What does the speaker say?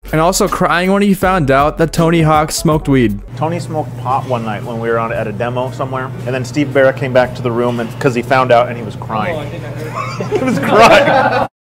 And also crying when he found out that Tony Hawk smoked weed. Tony smoked pot one night when we were at a demo somewhere, and then Steve Berra came back to the room because he found out and he was crying. He was crying.